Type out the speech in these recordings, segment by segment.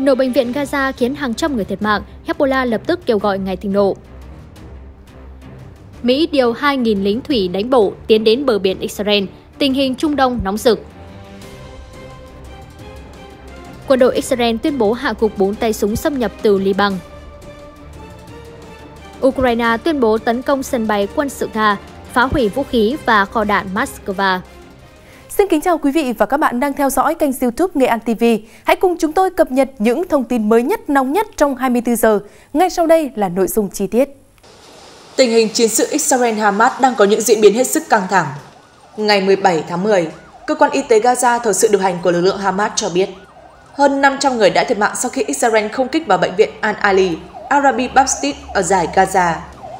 Nổ bệnh viện Gaza khiến hàng trăm người thiệt mạng, Hezbollah lập tức kêu gọi ngày停nổ. Mỹ điều 2.000 lính thủy đánh bộ tiến đến bờ biển Israel, tình hình Trung Đông nóng rực. Quân đội Israel tuyên bố hạ gục 4 tay súng xâm nhập từ Liban. Ukraine tuyên bố tấn công sân bay quân sự Nga, phá hủy vũ khí và kho đạn Moscow. Xin kính chào quý vị và các bạn đang theo dõi kênh YouTube Nghệ An TV. Hãy cùng chúng tôi cập nhật những thông tin mới nhất, nóng nhất trong 24 giờ. Ngay sau đây là nội dung chi tiết. Tình hình chiến sự Israel-Hamas đang có những diễn biến hết sức căng thẳng. Ngày 17 tháng 10, Cơ quan Y tế Gaza thuộc sự điều hành của lực lượng Hamas cho biết hơn 500 người đã thiệt mạng sau khi Israel không kích vào bệnh viện Al-Ali, Arabi Baptist ở giải Gaza.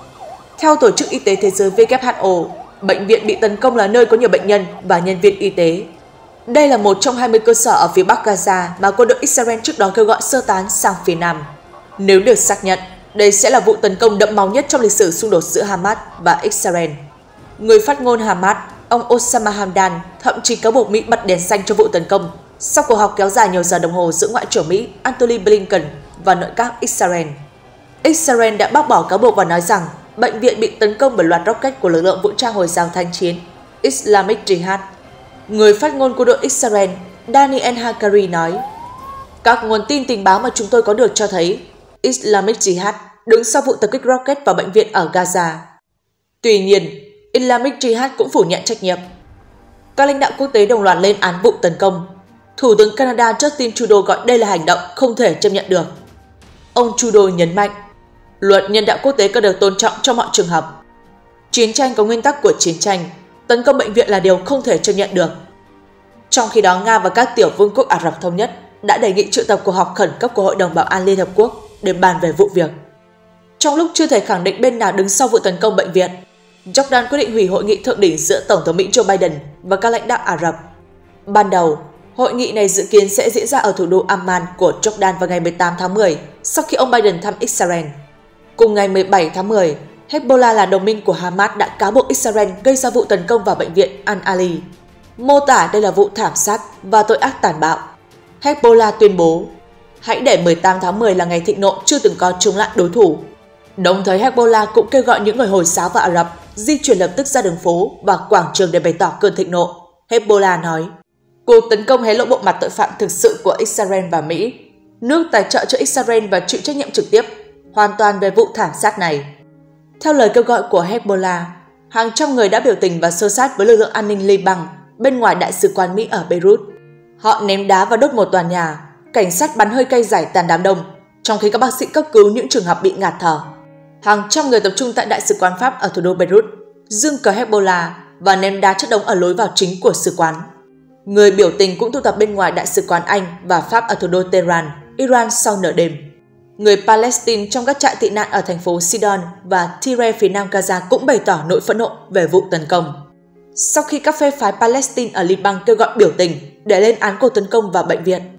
Theo Tổ chức Y tế Thế giới WHO, bệnh viện bị tấn công là nơi có nhiều bệnh nhân và nhân viên y tế. Đây là một trong 20 cơ sở ở phía Bắc Gaza mà quân đội Israel trước đó kêu gọi sơ tán sang phía Nam. Nếu được xác nhận, đây sẽ là vụ tấn công đẫm máu nhất trong lịch sử xung đột giữa Hamas và Israel. Người phát ngôn Hamas, ông Osama Hamdan, thậm chí cáo buộc Mỹ bật đèn xanh cho vụ tấn công sau cuộc họp kéo dài nhiều giờ đồng hồ giữa Ngoại trưởng Mỹ Antony Blinken và nội các Israel. Israel đã bác bỏ cáo buộc và nói rằng bệnh viện bị tấn công bởi loạt rocket của lực lượng vũ trang Hồi giáo Thánh chiến Islamic Jihad. Người phát ngôn quân đội Israel Daniel Hagari nói, các nguồn tin tình báo mà chúng tôi có được cho thấy Islamic Jihad đứng sau vụ tập kích rocket vào bệnh viện ở Gaza. Tuy nhiên, Islamic Jihad cũng phủ nhận trách nhiệm. Các lãnh đạo quốc tế đồng loạt lên án vụ tấn công. Thủ tướng Canada Justin Trudeau gọi đây là hành động không thể chấp nhận được. Ông Trudeau nhấn mạnh, luật nhân đạo quốc tế cần được tôn trọng trong mọi trường hợp. Chiến tranh có nguyên tắc của chiến tranh, tấn công bệnh viện là điều không thể chấp nhận được. Trong khi đó, Nga và các tiểu vương quốc Ả Rập Thống Nhất đã đề nghị triệu tập cuộc họp khẩn cấp của Hội đồng Bảo an Liên Hợp Quốc để bàn về vụ việc. Trong lúc chưa thể khẳng định bên nào đứng sau vụ tấn công bệnh viện, Jordan quyết định hủy hội nghị thượng đỉnh giữa Tổng thống Mỹ Joe Biden và các lãnh đạo Ả Rập. Ban đầu, hội nghị này dự kiến sẽ diễn ra ở thủ đô Amman của Jordan vào ngày 18 tháng 10 sau khi ông Biden thăm Israel. Cùng ngày 17 tháng 10, Hezbollah là đồng minh của Hamas đã cáo buộc Israel gây ra vụ tấn công vào bệnh viện Al-Ali, mô tả đây là vụ thảm sát và tội ác tàn bạo. Hezbollah tuyên bố, hãy để 18 tháng 10 là ngày thịnh nộ chưa từng có chống lại đối thủ. Đồng thời Hezbollah cũng kêu gọi những người Hồi giáo và Ả Rập di chuyển lập tức ra đường phố và quảng trường để bày tỏ cơn thịnh nộ. Hezbollah nói, cuộc tấn công hé lộ bộ mặt tội phạm thực sự của Israel và Mỹ, nước tài trợ cho Israel và chịu trách nhiệm trực tiếp hoàn toàn về vụ thảm sát này. Theo lời kêu gọi của Hezbollah, hàng trăm người đã biểu tình và xô xát với lực lượng an ninh Liban bên ngoài đại sứ quán Mỹ ở Beirut. Họ ném đá và đốt một tòa nhà, cảnh sát bắn hơi cay giải tàn đám đông, trong khi các bác sĩ cấp cứu những trường hợp bị ngạt thở. Hàng trăm người tập trung tại đại sứ quán Pháp ở thủ đô Beirut, giương cờ Hezbollah và ném đá chất đống ở lối vào chính của sứ quán. Người biểu tình cũng tụ tập bên ngoài đại sứ quán Anh và Pháp ở thủ đô Tehran, Iran sau nửa đêm. Người Palestine trong các trại tị nạn ở thành phố Sidon và Tyre phía nam Gaza cũng bày tỏ nỗi phẫn nộ về vụ tấn công. Sau khi các phe phái Palestine ở Liban kêu gọi biểu tình để lên án cuộc tấn công vào bệnh viện.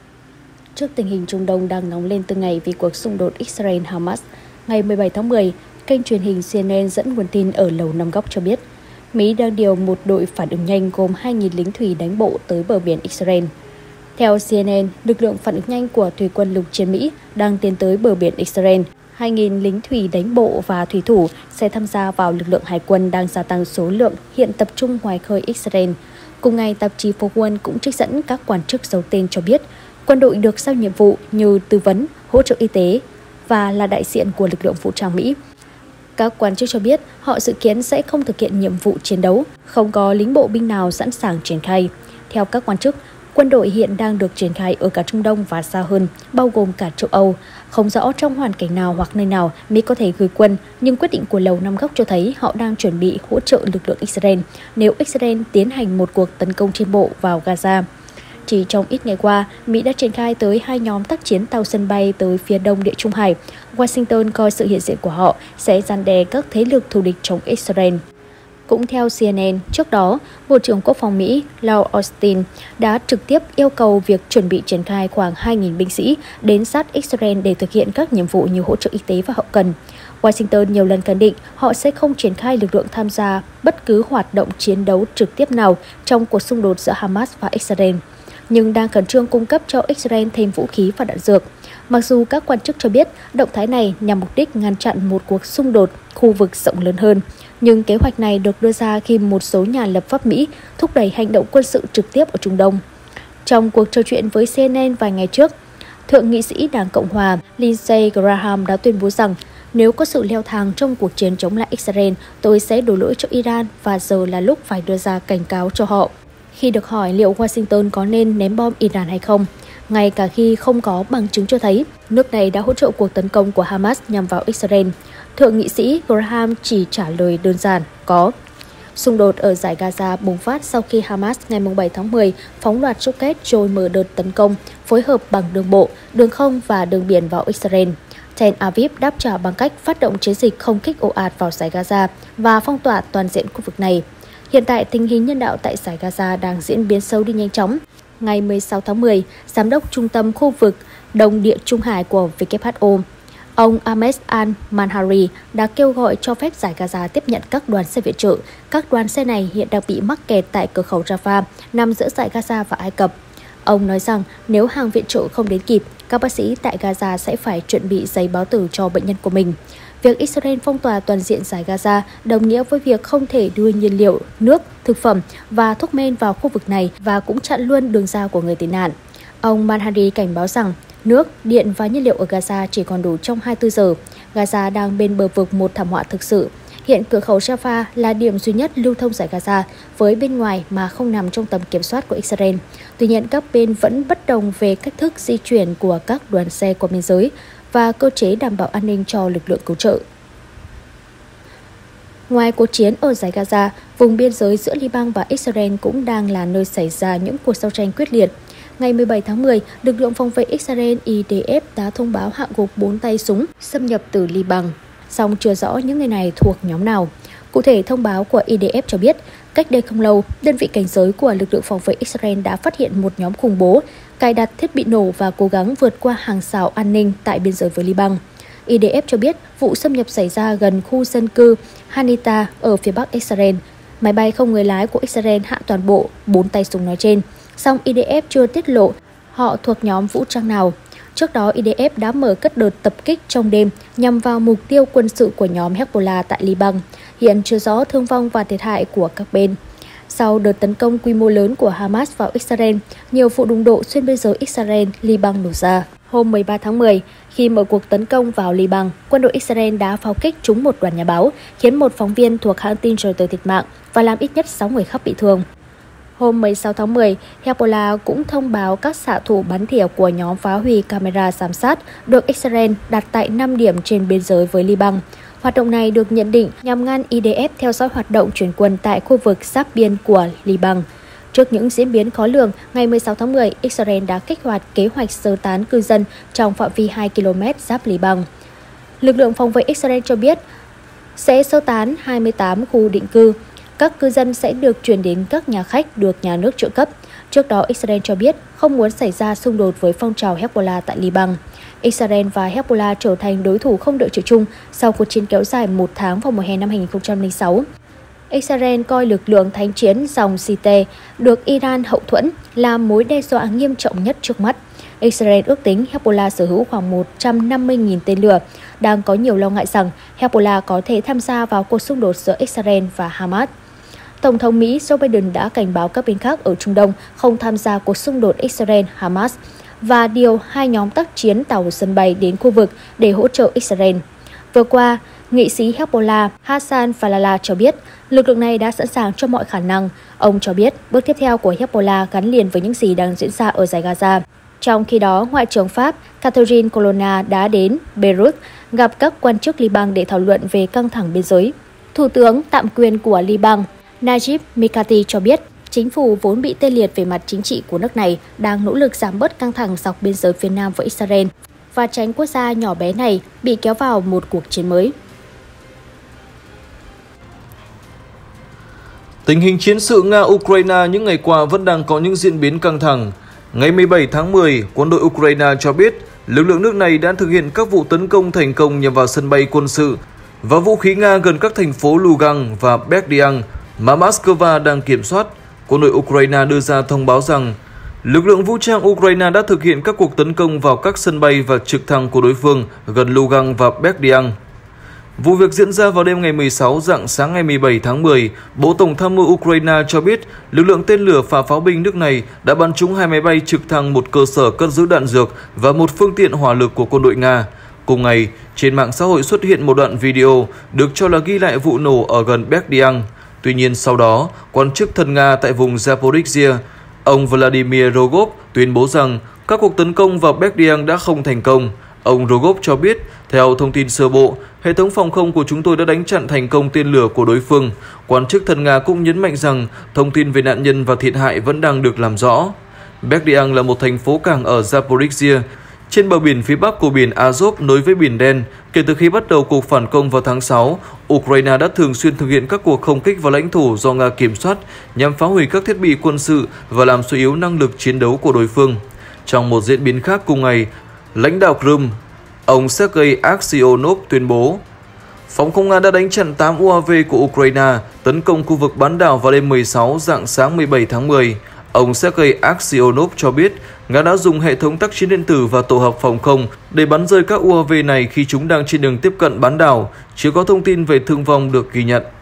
Trước tình hình Trung Đông đang nóng lên từng ngày vì cuộc xung đột Israel-Hamas, ngày 17 tháng 10, kênh truyền hình CNN dẫn nguồn tin ở Lầu Năm Góc cho biết, Mỹ đang điều một đội phản ứng nhanh gồm 2.000 lính thủy đánh bộ tới bờ biển Israel. Theo CNN, lực lượng phản ứng nhanh của Thủy quân lục chiến Mỹ đang tiến tới bờ biển Israel. 2.000 lính thủy đánh bộ và thủy thủ sẽ tham gia vào lực lượng hải quân đang gia tăng số lượng hiện tập trung ngoài khơi Israel. Cùng ngày, tạp chí Forward cũng trích dẫn các quan chức giấu tên cho biết quân đội được giao nhiệm vụ như tư vấn, hỗ trợ y tế và là đại diện của lực lượng vũ trang Mỹ. Các quan chức cho biết họ dự kiến sẽ không thực hiện nhiệm vụ chiến đấu, không có lính bộ binh nào sẵn sàng triển khai. Theo các quan chức, quân đội hiện đang được triển khai ở cả Trung Đông và xa hơn, bao gồm cả châu Âu. Không rõ trong hoàn cảnh nào hoặc nơi nào Mỹ có thể gửi quân, nhưng quyết định của Lầu Năm Góc cho thấy họ đang chuẩn bị hỗ trợ lực lượng Israel nếu Israel tiến hành một cuộc tấn công trên bộ vào Gaza. Chỉ trong ít ngày qua, Mỹ đã triển khai tới 2 nhóm tác chiến tàu sân bay tới phía đông Địa Trung Hải. Washington coi sự hiện diện của họ sẽ răn đe các thế lực thù địch chống Israel. Cũng theo CNN, trước đó, Bộ trưởng Quốc phòng Mỹ Lloyd Austin đã trực tiếp yêu cầu việc chuẩn bị triển khai khoảng 2.000 binh sĩ đến sát Israel để thực hiện các nhiệm vụ như hỗ trợ y tế và hậu cần. Washington nhiều lần khẳng định họ sẽ không triển khai lực lượng tham gia bất cứ hoạt động chiến đấu trực tiếp nào trong cuộc xung đột giữa Hamas và Israel. nhưng đang khẩn trương cung cấp cho Israel thêm vũ khí và đạn dược. Mặc dù các quan chức cho biết động thái này nhằm mục đích ngăn chặn một cuộc xung đột khu vực rộng lớn hơn, nhưng kế hoạch này được đưa ra khi một số nhà lập pháp Mỹ thúc đẩy hành động quân sự trực tiếp ở Trung Đông. Trong cuộc trò chuyện với CNN vài ngày trước, Thượng nghị sĩ Đảng Cộng hòa Lindsey Graham đã tuyên bố rằng nếu có sự leo thang trong cuộc chiến chống lại Israel, tôi sẽ đổ lỗi cho Iran và giờ là lúc phải đưa ra cảnh cáo cho họ. Khi được hỏi liệu Washington có nên ném bom Iran hay không, ngay cả khi không có bằng chứng cho thấy nước này đã hỗ trợ cuộc tấn công của Hamas nhằm vào Israel, Thượng nghị sĩ Graham chỉ trả lời đơn giản, có. Xung đột ở giải Gaza bùng phát sau khi Hamas ngày 7 tháng 10 phóng loạt rocket rồi mở đợt tấn công phối hợp bằng đường bộ, đường không và đường biển vào Israel. Tel Aviv đáp trả bằng cách phát động chiến dịch không kích ồ ạt vào giải Gaza và phong tỏa toàn diện khu vực này. Hiện tại, tình hình nhân đạo tại giải Gaza đang diễn biến xấu đi nhanh chóng. Ngày 16 tháng 10, Giám đốc Trung tâm khu vực Đông Địa Trung Hải của WHO, ông Ahmed Al-Manhari đã kêu gọi cho phép giải Gaza tiếp nhận các đoàn xe viện trợ. Các đoàn xe này hiện đang bị mắc kẹt tại cửa khẩu Rafah, nằm giữa giải Gaza và Ai Cập. Ông nói rằng nếu hàng viện trợ không đến kịp, các bác sĩ tại Gaza sẽ phải chuẩn bị giấy báo tử cho bệnh nhân của mình. Việc Israel phong tỏa toàn diện giải Gaza đồng nghĩa với việc không thể đưa nhiên liệu, nước, thực phẩm và thuốc men vào khu vực này và cũng chặn luôn đường ra của người tị nạn. Ông Manhari cảnh báo rằng nước, điện và nhiên liệu ở Gaza chỉ còn đủ trong 24 giờ. Gaza đang bên bờ vực một thảm họa thực sự. Hiện cửa khẩu Rafah là điểm duy nhất lưu thông giải Gaza với bên ngoài mà không nằm trong tầm kiểm soát của Israel. Tuy nhiên, các bên vẫn bất đồng về cách thức di chuyển của các đoàn xe qua biên giới và cơ chế đảm bảo an ninh cho lực lượng cứu trợ. Ngoài cuộc chiến ở giải Gaza, vùng biên giới giữa Liban và Israel cũng đang là nơi xảy ra những cuộc giao tranh quyết liệt. Ngày 17 tháng 10, lực lượng phòng vệ Israel IDF đã thông báo hạ gục 4 tay súng xâm nhập từ Liban, song chưa rõ những người này thuộc nhóm nào. Cụ thể, thông báo của IDF cho biết, cách đây không lâu, đơn vị cảnh giới của lực lượng phòng vệ Israel đã phát hiện một nhóm khủng bố, cài đặt thiết bị nổ và cố gắng vượt qua hàng rào an ninh tại biên giới với Liban. IDF cho biết vụ xâm nhập xảy ra gần khu dân cư Hanita ở phía bắc Israel. Máy bay không người lái của Israel hạ toàn bộ 4 tay súng nói trên, song IDF chưa tiết lộ họ thuộc nhóm vũ trang nào. Trước đó, IDF đã mở các đợt tập kích trong đêm nhằm vào mục tiêu quân sự của nhóm Hezbollah tại Liban. Hiện chưa rõ thương vong và thiệt hại của các bên. Sau đợt tấn công quy mô lớn của Hamas vào Israel, nhiều vụ đụng độ xuyên biên giới Israel-Liban nổ ra. Hôm 13 tháng 10, khi mở cuộc tấn công vào Liban, quân đội Israel đã pháo kích trúng một đoàn nhà báo, khiến một phóng viên thuộc hãng tin Reuters thiệt mạng và làm ít nhất 6 người khác bị thương. Hôm 16 tháng 10, Hezbollah cũng thông báo các xạ thủ bắn tỉa của nhóm phá hủy camera giám sát được Israel đặt tại 5 điểm trên biên giới với Liban. Hoạt động này được nhận định nhằm ngăn IDF theo dõi hoạt động chuyển quân tại khu vực giáp biên của Liban. Trước những diễn biến khó lường, ngày 16 tháng 10, Israel đã kích hoạt kế hoạch sơ tán cư dân trong phạm vi 2 km giáp Liban. Lực lượng phòng vệ Israel cho biết sẽ sơ tán 28 khu định cư. Các cư dân sẽ được chuyển đến các nhà khách được nhà nước trợ cấp. Trước đó, Israel cho biết không muốn xảy ra xung đột với phong trào Hezbollah tại Liban. Israel và Hezbollah trở thành đối thủ không đội trời chung sau cuộc chiến kéo dài 1 tháng vào mùa hè năm 2006. Israel coi lực lượng thánh chiến dòng Shiite được Iran hậu thuẫn là mối đe dọa nghiêm trọng nhất trước mắt. Israel ước tính Hezbollah sở hữu khoảng 150.000 tên lửa, đang có nhiều lo ngại rằng Hezbollah có thể tham gia vào cuộc xung đột giữa Israel và Hamas. Tổng thống Mỹ Joe Biden đã cảnh báo các bên khác ở Trung Đông không tham gia cuộc xung đột Israel-Hamas và điều 2 nhóm tác chiến tàu sân bay đến khu vực để hỗ trợ Israel. Vừa qua, nghị sĩ Hezbollah Hassan Falala cho biết lực lượng này đã sẵn sàng cho mọi khả năng. Ông cho biết bước tiếp theo của Hezbollah gắn liền với những gì đang diễn ra ở giải Gaza. Trong khi đó, Ngoại trưởng Pháp Catherine Colonna đã đến Beirut gặp các quan chức Liban để thảo luận về căng thẳng biên giới. Thủ tướng tạm quyền của Liban Najib Mikati cho biết chính phủ vốn bị tê liệt về mặt chính trị của nước này đang nỗ lực giảm bớt căng thẳng dọc biên giới phía Nam với Israel và tránh quốc gia nhỏ bé này bị kéo vào một cuộc chiến mới. Tình hình chiến sự Nga-Ukraine những ngày qua vẫn đang có những diễn biến căng thẳng. Ngày 17 tháng 10, quân đội Ukraine cho biết lực lượng nước này đã thực hiện các vụ tấn công thành công nhằm vào sân bay quân sự và vũ khí Nga gần các thành phố Lugansk và Berdyansk mà Moscow đang kiểm soát. Quân đội Ukraine đưa ra thông báo rằng Lực lượng vũ trang Ukraine đã thực hiện các cuộc tấn công vào các sân bay và trực thăng của đối phương gần Lugansk và Berdyansk. Vụ việc diễn ra vào đêm ngày 16 rạng sáng ngày 17 tháng 10, Bộ Tổng tham mưu Ukraine cho biết lực lượng tên lửa và pháo binh nước này đã bắn trúng 2 máy bay trực thăng, một cơ sở cất giữ đạn dược và một phương tiện hỏa lực của quân đội Nga. Cùng ngày, trên mạng xã hội xuất hiện một đoạn video được cho là ghi lại vụ nổ ở gần Berdyansk. Tuy nhiên sau đó, quan chức thân Nga tại vùng Zaporizhia, ông Vladimir Rogov tuyên bố rằng các cuộc tấn công vào Berdyansk đã không thành công. Ông Rogov cho biết, theo thông tin sơ bộ, hệ thống phòng không của chúng tôi đã đánh chặn thành công tên lửa của đối phương. Quan chức thân Nga cũng nhấn mạnh rằng thông tin về nạn nhân và thiệt hại vẫn đang được làm rõ. Berdyansk là một thành phố cảng ở Zaporizhia, trên bờ biển phía bắc của biển Azov nối với Biển Đen. Kể từ khi bắt đầu cuộc phản công vào tháng 6, Ukraine đã thường xuyên thực hiện các cuộc không kích vào lãnh thổ do Nga kiểm soát nhằm phá hủy các thiết bị quân sự và làm suy yếu năng lực chiến đấu của đối phương. Trong một diễn biến khác cùng ngày, lãnh đạo Crimea, ông Sergei Aksyonov tuyên bố phòng không Nga đã đánh chặn 8 UAV của Ukraine tấn công khu vực bán đảo vào đêm 16 rạng sáng 17 tháng 10. Ông Sergei Aksyonov cho biết Nga đã dùng hệ thống tác chiến điện tử và tổ hợp phòng không để bắn rơi các UAV này khi chúng đang trên đường tiếp cận bán đảo. Chưa có thông tin về thương vong được ghi nhận.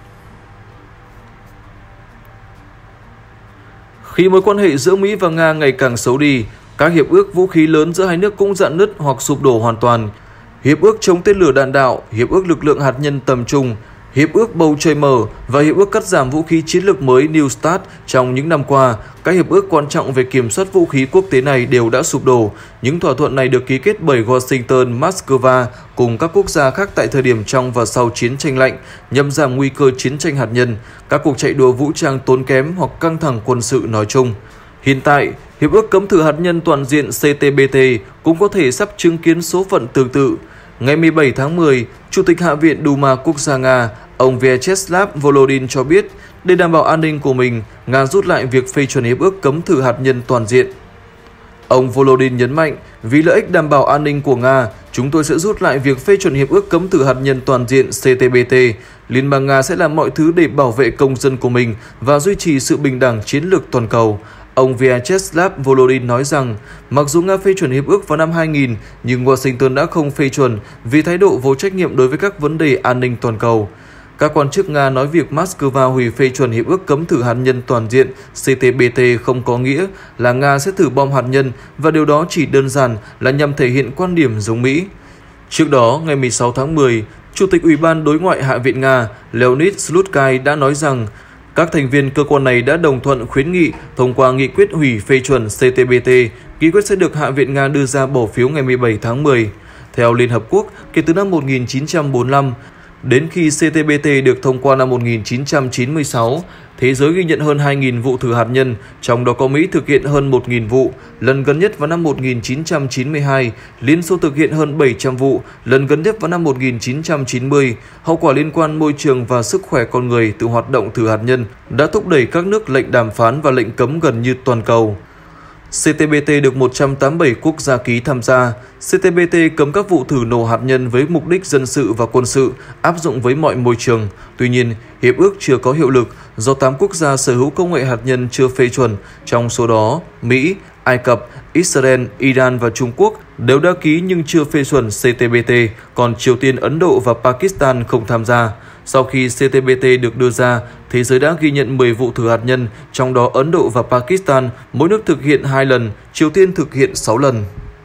Khi mối quan hệ giữa Mỹ và Nga ngày càng xấu đi, các hiệp ước vũ khí lớn giữa hai nước cũng rạn nứt hoặc sụp đổ hoàn toàn. Hiệp ước chống tên lửa đạn đạo, Hiệp ước lực lượng hạt nhân tầm trung, Hiệp ước bầu trời mở và Hiệp ước cắt giảm vũ khí chiến lược mới New START. Trong những năm qua, các hiệp ước quan trọng về kiểm soát vũ khí quốc tế này đều đã sụp đổ. Những thỏa thuận này được ký kết bởi Washington, Moscow cùng các quốc gia khác tại thời điểm trong và sau chiến tranh lạnh nhằm giảm nguy cơ chiến tranh hạt nhân, các cuộc chạy đua vũ trang tốn kém hoặc căng thẳng quân sự nói chung. Hiện tại, Hiệp ước cấm thử hạt nhân toàn diện CTBT cũng có thể sắp chứng kiến số phận tương tự. Ngày 17 tháng 10, Chủ tịch Hạ viện Duma Quốc gia Nga, ông Vyacheslav Volodin cho biết, để đảm bảo an ninh của mình, Nga rút lại việc phê chuẩn hiệp ước cấm thử hạt nhân toàn diện. Ông Volodin nhấn mạnh, vì lợi ích đảm bảo an ninh của Nga, chúng tôi sẽ rút lại việc phê chuẩn hiệp ước cấm thử hạt nhân toàn diện CTBT. Liên bang Nga sẽ làm mọi thứ để bảo vệ công dân của mình và duy trì sự bình đẳng chiến lược toàn cầu. Ông Vyacheslav Volodin nói rằng, mặc dù Nga phê chuẩn hiệp ước vào năm 2000, nhưng Washington đã không phê chuẩn vì thái độ vô trách nhiệm đối với các vấn đề an ninh toàn cầu. Các quan chức Nga nói việc Moscow hủy phê chuẩn hiệp ước cấm thử hạt nhân toàn diện CTBT không có nghĩa là Nga sẽ thử bom hạt nhân và điều đó chỉ đơn giản là nhằm thể hiện quan điểm giống Mỹ. Trước đó, ngày 16 tháng 10, Chủ tịch Ủy ban Đối ngoại Hạ viện Nga Leonid Slutsky đã nói rằng các thành viên cơ quan này đã đồng thuận khuyến nghị thông qua nghị quyết hủy phê chuẩn CTBT. Nghị quyết sẽ được Hạ viện Nga đưa ra bỏ phiếu ngày 17 tháng 10. Theo Liên Hợp Quốc, kể từ năm 1945, đến khi CTBT được thông qua năm 1996, thế giới ghi nhận hơn 2.000 vụ thử hạt nhân, trong đó có Mỹ thực hiện hơn 1.000 vụ, lần gần nhất vào năm 1992, Liên Xô thực hiện hơn 700 vụ, lần gần nhất vào năm 1990. Hậu quả liên quan môi trường và sức khỏe con người từ hoạt động thử hạt nhân đã thúc đẩy các nước lệnh đàm phán và lệnh cấm gần như toàn cầu. CTBT được 187 quốc gia ký tham gia. CTBT cấm các vụ thử nổ hạt nhân với mục đích dân sự và quân sự, áp dụng với mọi môi trường. Tuy nhiên, hiệp ước chưa có hiệu lực do 8 quốc gia sở hữu công nghệ hạt nhân chưa phê chuẩn. Trong số đó, Mỹ, Ai Cập, Israel, Iran và Trung Quốc đều đã ký nhưng chưa phê chuẩn CTBT, còn Triều Tiên, Ấn Độ và Pakistan không tham gia. Sau khi CTBT được đưa ra, thế giới đã ghi nhận 10 vụ thử hạt nhân, trong đó Ấn Độ và Pakistan mỗi nước thực hiện 2 lần, Triều Tiên thực hiện 6 lần.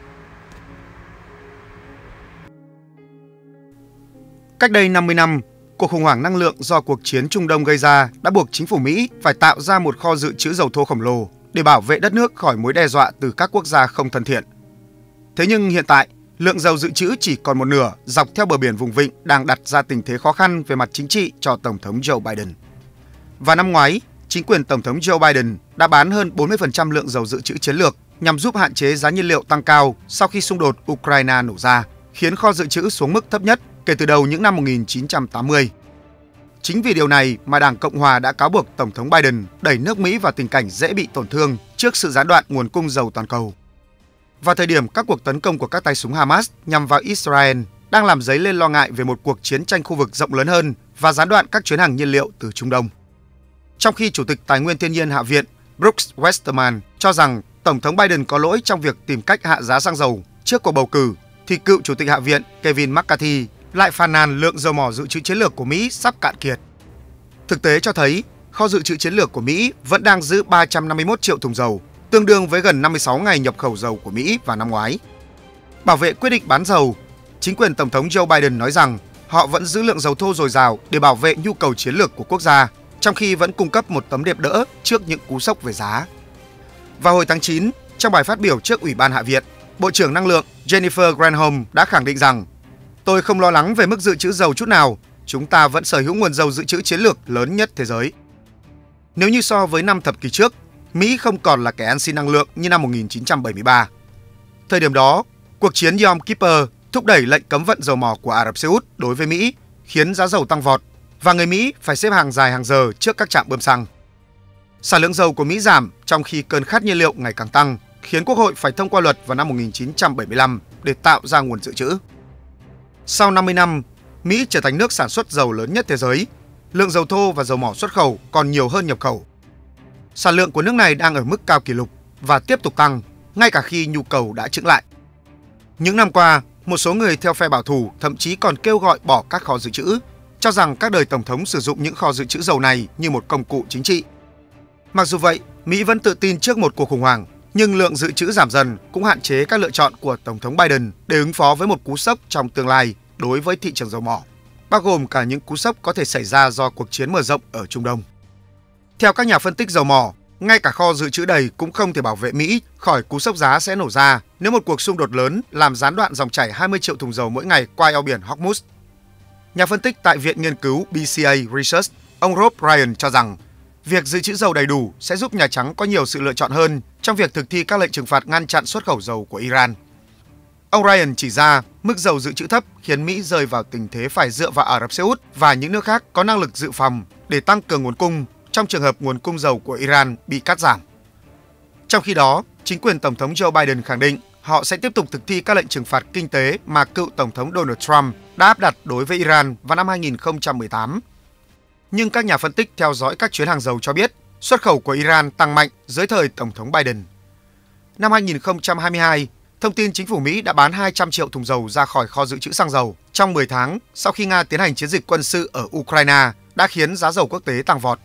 Cách đây 50 năm, cuộc khủng hoảng năng lượng do cuộc chiến Trung Đông gây ra đã buộc chính phủ Mỹ phải tạo ra một kho dự trữ dầu thô khổng lồ để bảo vệ đất nước khỏi mối đe dọa từ các quốc gia không thân thiện. Thế nhưng hiện tại, lượng dầu dự trữ chỉ còn một nửa dọc theo bờ biển vùng vịnh đang đặt ra tình thế khó khăn về mặt chính trị cho Tổng thống Joe Biden. Và năm ngoái, chính quyền Tổng thống Joe Biden đã bán hơn 40% lượng dầu dự trữ chiến lược nhằm giúp hạn chế giá nhiên liệu tăng cao sau khi xung đột Ukraine nổ ra, khiến kho dự trữ xuống mức thấp nhất kể từ đầu những năm 1980. Chính vì điều này mà Đảng Cộng Hòa đã cáo buộc Tổng thống Biden đẩy nước Mỹ vào tình cảnh dễ bị tổn thương trước sự gián đoạn nguồn cung dầu toàn cầu. Vào thời điểm các cuộc tấn công của các tay súng Hamas nhằm vào Israel đang làm dấy lên lo ngại về một cuộc chiến tranh khu vực rộng lớn hơn và gián đoạn các chuyến hàng nhiên liệu từ Trung Đông. Trong khi Chủ tịch Tài nguyên Thiên nhiên Hạ viện Brooks Westerman cho rằng Tổng thống Biden có lỗi trong việc tìm cách hạ giá xăng dầu trước cuộc bầu cử, thì cựu Chủ tịch Hạ viện Kevin McCarthy lại phàn nàn lượng dầu mỏ dự trữ chiến lược của Mỹ sắp cạn kiệt. Thực tế cho thấy, kho dự trữ chiến lược của Mỹ vẫn đang giữ 351 triệu thùng dầu, tương đương với gần 56 ngày nhập khẩu dầu của Mỹ vào năm ngoái. Bảo vệ quyết định bán dầu, chính quyền Tổng thống Joe Biden nói rằng họ vẫn giữ lượng dầu thô dồi dào để bảo vệ nhu cầu chiến lược của quốc gia, trong khi vẫn cung cấp một tấm đệm đỡ trước những cú sốc về giá. Vào hồi tháng 9, trong bài phát biểu trước Ủy ban Hạ viện, Bộ trưởng Năng lượng Jennifer Granholm đã khẳng định rằng: "Tôi không lo lắng về mức dự trữ dầu chút nào, chúng ta vẫn sở hữu nguồn dầu dự trữ chiến lược lớn nhất thế giới." Nếu như so với 5 thập kỷ trước, Mỹ không còn là kẻ ăn xin năng lượng như năm 1973. Thời điểm đó, cuộc chiến Yom Kippur thúc đẩy lệnh cấm vận dầu mỏ của Ả Rập Xê Út đối với Mỹ, khiến giá dầu tăng vọt và người Mỹ phải xếp hàng dài hàng giờ trước các trạm bơm xăng. Sản lượng dầu của Mỹ giảm trong khi cơn khát nhiên liệu ngày càng tăng, khiến Quốc hội phải thông qua luật vào năm 1975 để tạo ra nguồn dự trữ. Sau 50 năm, Mỹ trở thành nước sản xuất dầu lớn nhất thế giới. Lượng dầu thô và dầu mỏ xuất khẩu còn nhiều hơn nhập khẩu. Sản lượng của nước này đang ở mức cao kỷ lục và tiếp tục tăng, ngay cả khi nhu cầu đã chững lại. Những năm qua, một số người theo phe bảo thủ thậm chí còn kêu gọi bỏ các kho dự trữ, cho rằng các đời tổng thống sử dụng những kho dự trữ dầu này như một công cụ chính trị. Mặc dù vậy, Mỹ vẫn tự tin trước một cuộc khủng hoảng, nhưng lượng dự trữ giảm dần cũng hạn chế các lựa chọn của Tổng thống Biden để ứng phó với một cú sốc trong tương lai đối với thị trường dầu mỏ, bao gồm cả những cú sốc có thể xảy ra do cuộc chiến mở rộng ở Trung Đông. Theo các nhà phân tích dầu mỏ, ngay cả kho dự trữ đầy cũng không thể bảo vệ Mỹ khỏi cú sốc giá sẽ nổ ra nếu một cuộc xung đột lớn làm gián đoạn dòng chảy 20 triệu thùng dầu mỗi ngày qua eo biển Hormuz. Nhà phân tích tại Viện Nghiên cứu BCA Research, ông Rob Ryan cho rằng việc dự trữ dầu đầy đủ sẽ giúp Nhà Trắng có nhiều sự lựa chọn hơn trong việc thực thi các lệnh trừng phạt ngăn chặn xuất khẩu dầu của Iran. Ông Ryan chỉ ra mức dầu dự trữ thấp khiến Mỹ rơi vào tình thế phải dựa vào Ả Rập Xê Út và những nước khác có năng lực dự phòng để tăng cường nguồn cung trong trường hợp nguồn cung dầu của Iran bị cắt giảm. Trong khi đó, chính quyền Tổng thống Joe Biden khẳng định họ sẽ tiếp tục thực thi các lệnh trừng phạt kinh tế mà cựu Tổng thống Donald Trump đã áp đặt đối với Iran vào năm 2018. Nhưng các nhà phân tích theo dõi các chuyến hàng dầu cho biết xuất khẩu của Iran tăng mạnh dưới thời Tổng thống Biden. Năm 2022, thông tin chính phủ Mỹ đã bán 200 triệu thùng dầu ra khỏi kho dự trữ xăng dầu trong 10 tháng sau khi Nga tiến hành chiến dịch quân sự ở Ukraine đã khiến giá dầu quốc tế tăng vọt.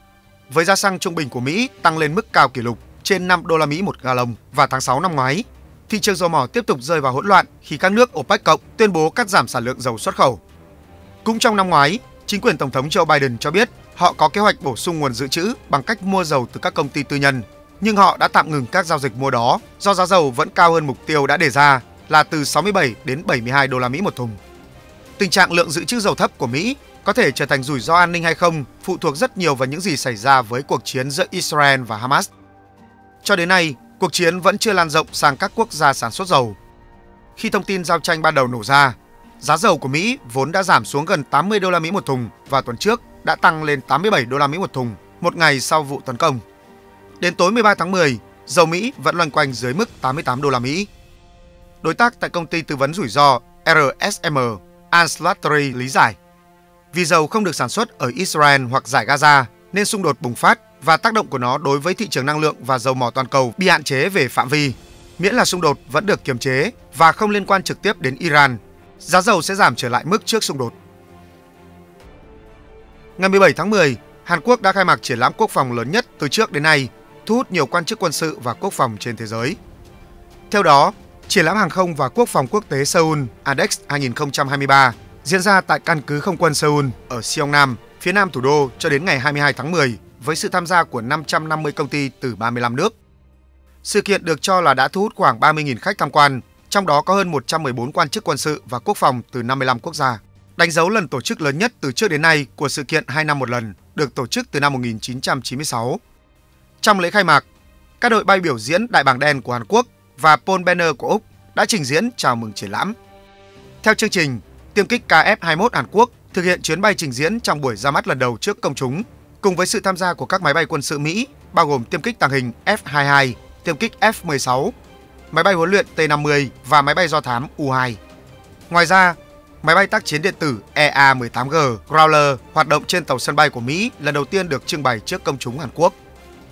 Với giá xăng trung bình của Mỹ tăng lên mức cao kỷ lục trên 5 đô la Mỹ một gallon vào tháng 6 năm ngoái, thị trường dầu mỏ tiếp tục rơi vào hỗn loạn khi các nước OPEC cộng tuyên bố cắt giảm sản lượng dầu xuất khẩu. Cũng trong năm ngoái, chính quyền Tổng thống Joe Biden cho biết họ có kế hoạch bổ sung nguồn dự trữ bằng cách mua dầu từ các công ty tư nhân, nhưng họ đã tạm ngừng các giao dịch mua đó do giá dầu vẫn cao hơn mục tiêu đã đề ra là từ 67 đến 72 đô la Mỹ một thùng. Tình trạng lượng dự trữ dầu thấp của Mỹ có thể trở thành rủi ro an ninh hay không phụ thuộc rất nhiều vào những gì xảy ra với cuộc chiến giữa Israel và Hamas. Cho đến nay, cuộc chiến vẫn chưa lan rộng sang các quốc gia sản xuất dầu. Khi thông tin giao tranh ban đầu nổ ra, giá dầu của Mỹ vốn đã giảm xuống gần 80 đô la Mỹ một thùng và tuần trước đã tăng lên 87 đô la Mỹ một thùng một ngày sau vụ tấn công. Đến tối 13 tháng 10, dầu Mỹ vẫn loanh quanh dưới mức 88 đô la Mỹ. Đối tác tại công ty tư vấn rủi ro RSM, Anslattery lý giải, vì dầu không được sản xuất ở Israel hoặc Dải Gaza nên xung đột bùng phát và tác động của nó đối với thị trường năng lượng và dầu mỏ toàn cầu bị hạn chế về phạm vi. Miễn là xung đột vẫn được kiềm chế và không liên quan trực tiếp đến Iran, giá dầu sẽ giảm trở lại mức trước xung đột. Ngày 17 tháng 10, Hàn Quốc đã khai mạc triển lãm quốc phòng lớn nhất từ trước đến nay, thu hút nhiều quan chức quân sự và quốc phòng trên thế giới. Theo đó, triển lãm hàng không và quốc phòng quốc tế Seoul ADEX 2023 diễn ra tại căn cứ không quân Seoul ở Seongnam, phía nam thủ đô cho đến ngày 22 tháng 10 với sự tham gia của 550 công ty từ 35 nước. Sự kiện được cho là đã thu hút khoảng 30.000 khách tham quan, trong đó có hơn 114 quan chức quân sự và quốc phòng từ 55 quốc gia. Đánh dấu lần tổ chức lớn nhất từ trước đến nay của sự kiện 2 năm một lần, được tổ chức từ năm 1996. Trong lễ khai mạc, các đội bay biểu diễn Đại bàng đen của Hàn Quốc và Paul Banner của Úc đã trình diễn chào mừng triển lãm. Theo chương trình, tiêm kích KF-21 Hàn Quốc thực hiện chuyến bay trình diễn trong buổi ra mắt lần đầu trước công chúng, cùng với sự tham gia của các máy bay quân sự Mỹ, bao gồm tiêm kích tàng hình F-22, tiêm kích F-16, máy bay huấn luyện T-50 và máy bay do thám U-2. Ngoài ra, máy bay tác chiến điện tử EA-18G Growler hoạt động trên tàu sân bay của Mỹ lần đầu tiên được trưng bày trước công chúng Hàn Quốc.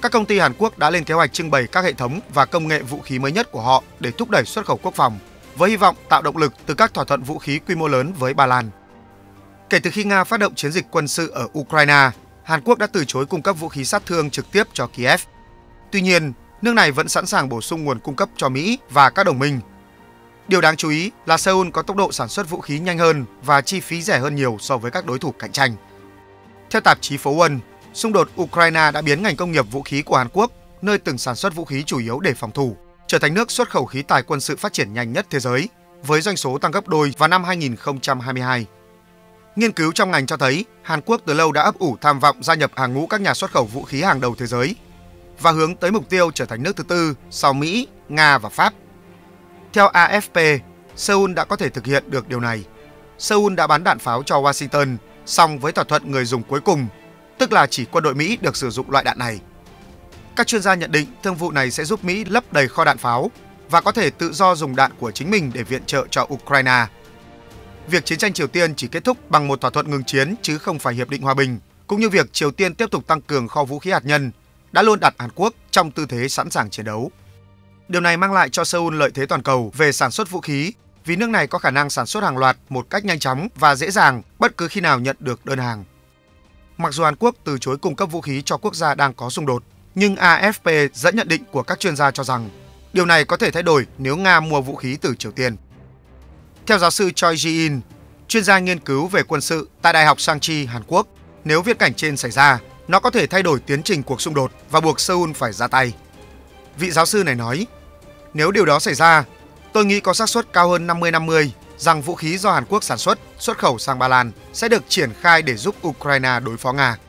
Các công ty Hàn Quốc đã lên kế hoạch trưng bày các hệ thống và công nghệ vũ khí mới nhất của họ để thúc đẩy xuất khẩu quốc phòng, với hy vọng tạo động lực từ các thỏa thuận vũ khí quy mô lớn với Ba Lan. Kể từ khi Nga phát động chiến dịch quân sự ở Ukraine, Hàn Quốc đã từ chối cung cấp vũ khí sát thương trực tiếp cho Kiev. Tuy nhiên, nước này vẫn sẵn sàng bổ sung nguồn cung cấp cho Mỹ và các đồng minh. Điều đáng chú ý là Seoul có tốc độ sản xuất vũ khí nhanh hơn và chi phí rẻ hơn nhiều so với các đối thủ cạnh tranh. Theo tạp chí Phố Quân, xung đột Ukraine đã biến ngành công nghiệp vũ khí của Hàn Quốc, nơi từng sản xuất vũ khí chủ yếu để phòng thủ, trở thành nước xuất khẩu khí tài quân sự phát triển nhanh nhất thế giới, với doanh số tăng gấp đôi vào năm 2022. Nghiên cứu trong ngành cho thấy Hàn Quốc từ lâu đã ấp ủ tham vọng gia nhập hàng ngũ các nhà xuất khẩu vũ khí hàng đầu thế giới và hướng tới mục tiêu trở thành nước thứ tư sau Mỹ, Nga và Pháp. Theo AFP, Seoul đã có thể thực hiện được điều này. Seoul đã bán đạn pháo cho Washington, song với thỏa thuận người dùng cuối cùng, tức là chỉ quân đội Mỹ được sử dụng loại đạn này. Các chuyên gia nhận định thương vụ này sẽ giúp Mỹ lấp đầy kho đạn pháo và có thể tự do dùng đạn của chính mình để viện trợ cho Ukraine. Việc chiến tranh Triều Tiên chỉ kết thúc bằng một thỏa thuận ngừng chiến chứ không phải hiệp định hòa bình, cũng như việc Triều Tiên tiếp tục tăng cường kho vũ khí hạt nhân, đã luôn đặt Hàn Quốc trong tư thế sẵn sàng chiến đấu. Điều này mang lại cho Seoul lợi thế toàn cầu về sản xuất vũ khí, vì nước này có khả năng sản xuất hàng loạt một cách nhanh chóng và dễ dàng bất cứ khi nào nhận được đơn hàng. Mặc dù Hàn Quốc từ chối cung cấp vũ khí cho quốc gia đang có xung đột, nhưng AFP dẫn nhận định của các chuyên gia cho rằng điều này có thể thay đổi nếu Nga mua vũ khí từ Triều Tiên. Theo giáo sư Choi Ji-in, chuyên gia nghiên cứu về quân sự tại Đại học Sangchi, Hàn Quốc, nếu viễn cảnh trên xảy ra, nó có thể thay đổi tiến trình cuộc xung đột và buộc Seoul phải ra tay. Vị giáo sư này nói, nếu điều đó xảy ra, tôi nghĩ có xác suất cao hơn 50-50 rằng vũ khí do Hàn Quốc sản xuất, xuất khẩu sang Ba Lan sẽ được triển khai để giúp Ukraine đối phó Nga.